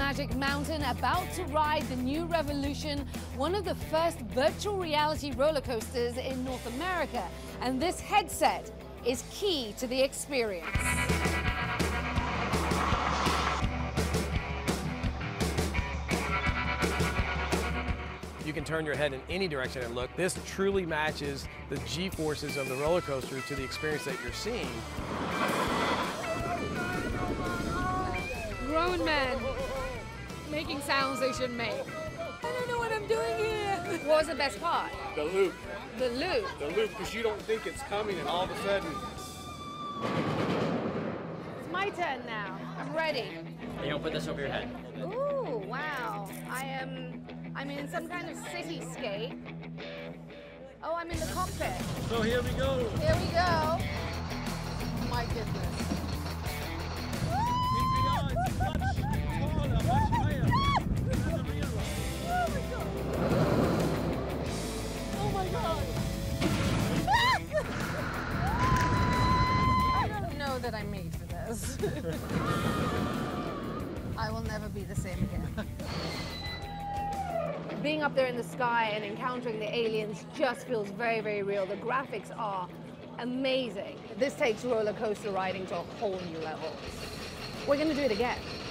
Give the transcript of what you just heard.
Magic Mountain, about to ride the new Revolution, one of the first virtual reality roller coasters in North America. And this headset is key to the experience. You can turn your head in any direction and look. This truly matches the G-forces of the roller coaster to the experience that you're seeing. Grown men making sounds they shouldn't make. I don't know what I'm doing here. What was the best part? The loop. The loop. The loop, because you don't think it's coming, and all of a sudden. It's my turn now. I'm ready. You don't put this over your head. Ooh, wow. I'm in some kind of cityscape. Oh, I'm in the cockpit. So here we go. Here we go. My goodness. It's much taller, much higher than the real one. Oh my God. I don't know that I'm made for this. I will never be the same again. Being up there in the sky and encountering the aliens just feels very, very real. The graphics are amazing. This takes roller coaster riding to a whole new level. We're going to do it again.